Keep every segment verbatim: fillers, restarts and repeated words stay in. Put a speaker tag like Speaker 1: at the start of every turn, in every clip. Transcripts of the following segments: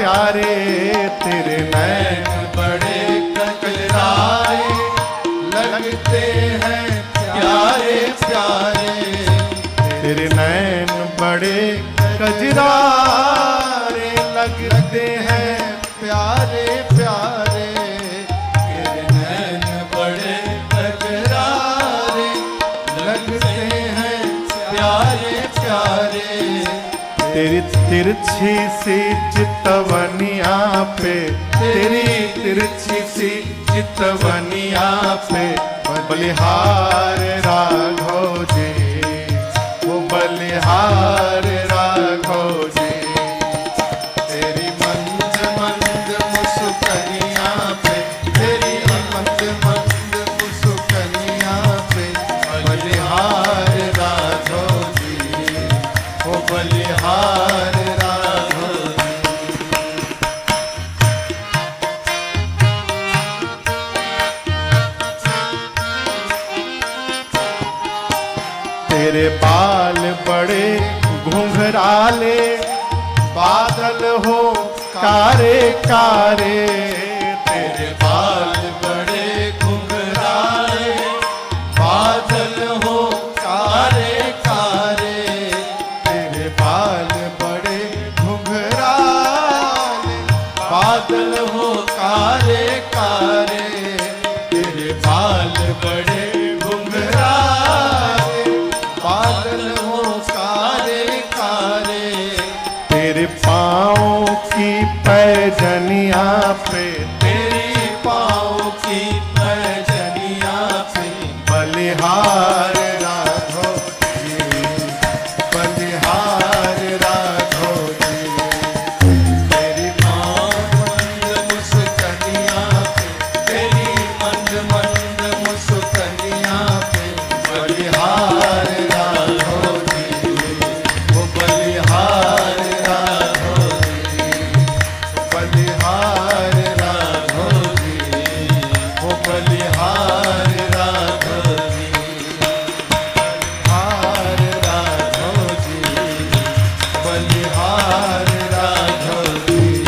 Speaker 1: प्यारे, तेरे नैन
Speaker 2: बड़े कजरारे लगते हैं प्यारे प्यारे,
Speaker 1: तेरे नैन बड़े कजरारे लगते हैं
Speaker 2: प्यारे प्यारे, तेरे नैन बड़े कजरारे लगते हैं प्यारे प्यारे,
Speaker 1: तेरी तिरछी सी चितवनिया पे, तेरी तिरछी सी चितवनिया पे बलिहार राघव जी, वो बलिहार राघव जी।
Speaker 2: तेरी मंद मंद मुस्कनिया पे, तेरी मंद मंद मुस्कनिया पे बलिहार राघव जी, वो बलिहार राघव जी।
Speaker 1: तेरे बाल बड़े घुंघराले, बादल हो कारे कारे,
Speaker 2: तेरे बाल बड़े घुंघराले, बादल हो कारे कारे,
Speaker 1: तेरे बाल बड़े घुंघराले,
Speaker 2: बादल हो कारे कारे, तेरे बाल बड़े घुंघराले, बादल हो कारे कारे,
Speaker 1: तेरे पाँव की पैजनिया पे,
Speaker 2: तेरी पाँव की पैजनिया पे
Speaker 1: बलिहार राघव जी, बलिहार राघव जी।
Speaker 2: तेरी मंद मुस्कनिया पे, तेरी मंद मंद मुस्कनिया पे बलिहार राघव जी, वो बलिहार राघव जी, बलिहार राघव जी, वो बलिहार राघव जी, बलिहार राघव जी, बलिहार राघव जी।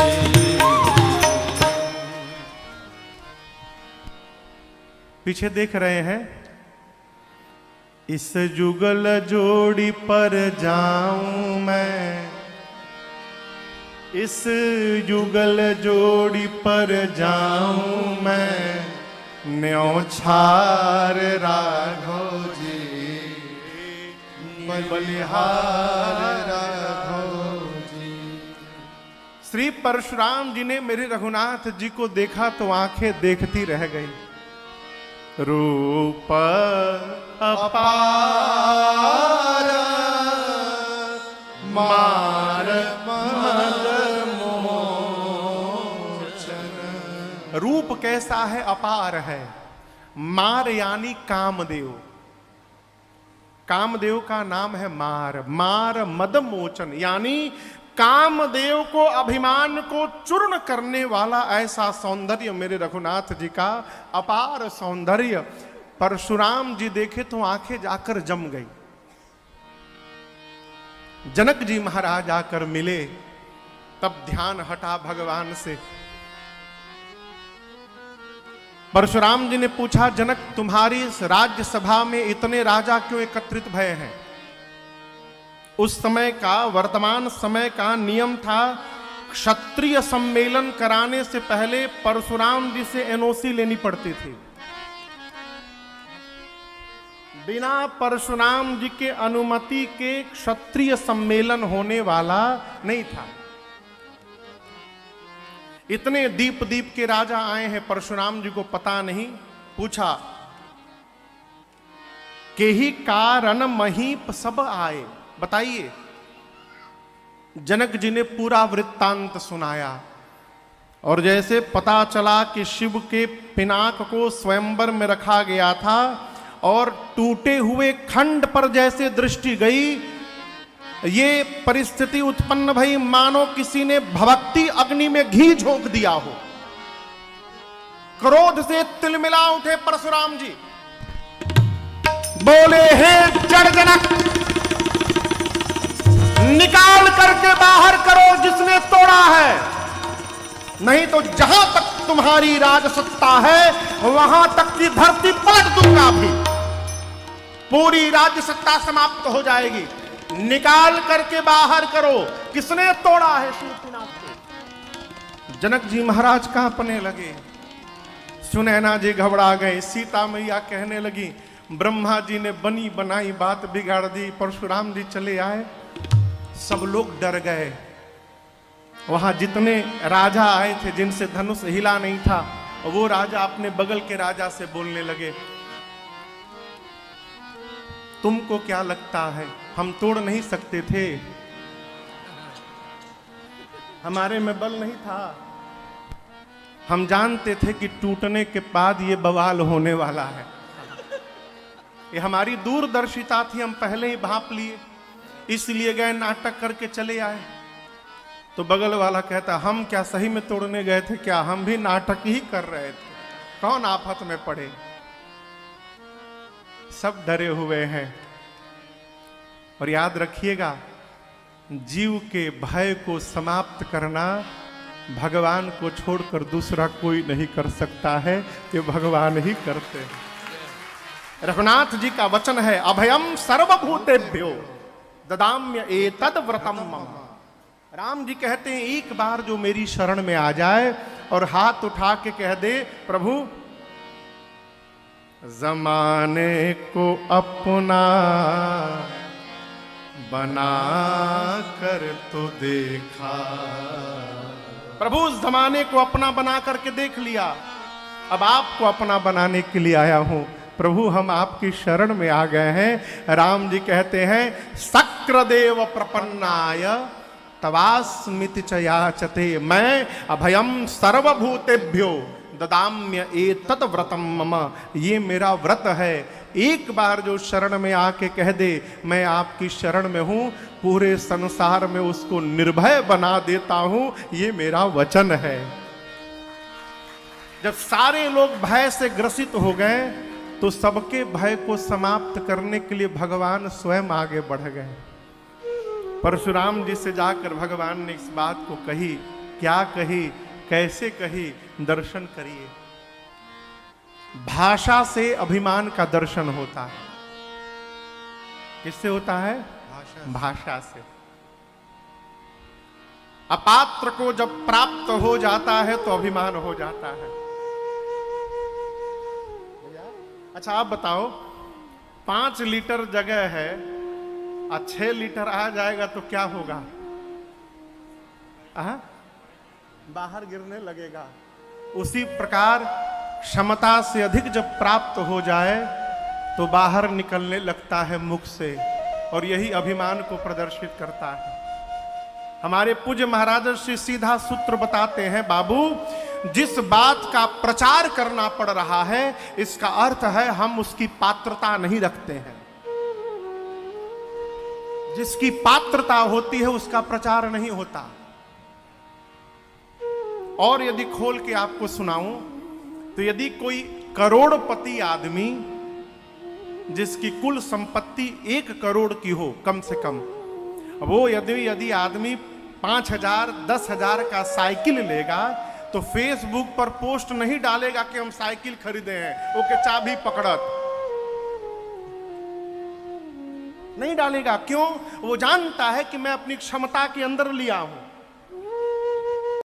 Speaker 1: पीछे देख रहे हैं, इस जुगल जोड़ी पर जाऊं मैं, इस जुगल जोड़ी पर जाऊं मैं, न्योछार राघव जी, बलिहार राघव जी। श्री परशुराम जी ने मेरे रघुनाथ जी को देखा तो आंखें देखती रह गई। रूप अपार मार मद मोचन। रूप कैसा है? अपार है। मार यानी कामदेव। कामदेव का नाम है मार। मार मद मोचन यानी कामदेव को, अभिमान को चूर्ण करने वाला ऐसा सौंदर्य मेरे रघुनाथ जी का, अपार सौंदर्य। परशुराम जी देखे तो आंखें जाकर जम गई। जनक जी महाराज आकर मिले, तब ध्यान हटा भगवान से। परशुराम जी ने पूछा, जनक तुम्हारी इस राज्यसभा में इतने राजा क्यों एकत्रित भय हैं? उस समय का, वर्तमान समय का नियम था, क्षत्रिय सम्मेलन कराने से पहले परशुराम जी से एनओसी लेनी पड़ती थी। बिना परशुराम जी के अनुमति के क्षत्रिय सम्मेलन होने वाला नहीं था। इतने दीप दीप के राजा आए हैं, परशुराम जी को पता नहीं। पूछा, के ही कारण महीप सब आए, बताइए। जनक जी ने पूरा वृत्तांत सुनाया। और जैसे पता चला कि शिव के पिनाक को स्वयंवर में रखा गया था और टूटे हुए खंड पर जैसे दृष्टि गई, ये परिस्थिति उत्पन्न भई मानो किसी ने भभक्ति अग्नि में घी झोंक दिया हो। क्रोध से तिलमिला उठे परशुराम जी, बोले, हे जड़ जनक, निकाल करके बाहर करो जिसने तोड़ा है। नहीं तो जहां तक तुम्हारी राजसत्ता है वहां तक की धरती पलट दूंगा भी, पूरी राजसत्ता समाप्त हो जाएगी। निकाल करके बाहर करो। किसने तोड़ा है शिवनाथ को? जनक जी महाराज कांपने लगे, सुनैना जी घबरा गए, सीता मैया कहने लगी ब्रह्मा जी ने बनी बनाई बात बिगाड़ दी, परशुराम जी चले आए, सब लोग डर गए। वहां जितने राजा आए थे जिनसे धनुष हिला नहीं था, वो राजा अपने बगल के राजा से बोलने लगे, तुमको क्या लगता है हम तोड़ नहीं सकते थे? हमारे में बल नहीं था, हम जानते थे कि टूटने के बाद ये बवाल होने वाला है। ये हमारी दूरदर्शिता थी, हम पहले ही भांप लिए, इसलिए गए नाटक करके चले आए। तो बगल वाला कहता, हम क्या सही में तोड़ने गए थे क्या? हम भी नाटक ही कर रहे थे, कौन आफत में पड़े। सब डरे हुए हैं। और याद रखिएगा, जीव के भय को समाप्त करना भगवान को छोड़कर दूसरा कोई नहीं कर सकता है, ये भगवान ही करते हैं। रघुनाथ जी का वचन है, अभयम सर्वभूतेभ्यो ददाम्य एतद व्रतम मम। राम जी कहते हैं, एक बार जो मेरी शरण में आ जाए और हाथ उठा के कह दे, प्रभु जमाने को अपना बना कर तो देखा। प्रभु उस जमाने को अपना बना करके देख लिया, अब आपको अपना बनाने के लिए आया हूं। प्रभु हम आपकी शरण में आ गए हैं। राम जी कहते हैं, शक्रदेव प्रपन्नाय तवास्मिति च याचते, मैं अभयम सर्वभूतेभ्यो ददाम्य एतत् व्रतम मम। ये मेरा व्रत है। एक बार जो शरण में आके कह दे मैं आपकी शरण में हूं, पूरे संसार में उसको निर्भय बना देता हूं, ये मेरा वचन है। जब सारे लोग भय से ग्रसित हो गए तो सबके भय को समाप्त करने के लिए भगवान स्वयं आगे बढ़ गए। परशुराम जी से जाकर भगवान ने इस बात को कही। क्या कही, कैसे कही, दर्शन करिए। भाषा से अभिमान का दर्शन होता है। किससे होता है? भाषा, भाषा से। अपात्र को जब प्राप्त हो जाता है तो अभिमान हो जाता है। अच्छा आप बताओ, पांच लीटर जगह है और छह लीटर आ जाएगा तो क्या होगा? आ? बाहर गिरने लगेगा। उसी प्रकार क्षमता से अधिक जब प्राप्त हो जाए तो बाहर निकलने लगता है मुख से, और यही अभिमान को प्रदर्शित करता है। हमारे पूज्य महाराज श्री सीधा सूत्र बताते हैं, बाबू जिस बात का प्रचार करना पड़ रहा है इसका अर्थ है हम उसकी पात्रता नहीं रखते हैं। जिसकी पात्रता होती है उसका प्रचार नहीं होता। और यदि खोल के आपको सुनाऊं तो यदि कोई करोड़पति आदमी जिसकी कुल संपत्ति एक करोड़ की हो कम से कम, वो यदि यदि आदमी पांच हजार दस हजार का साइकिल लेगा तो फेसबुक पर पोस्ट नहीं डालेगा कि हम साइकिल खरीदे हैं, ओके चाबी पकड़त नहीं डालेगा। क्यों? वो जानता है कि मैं अपनी क्षमता के अंदर लिया हूं।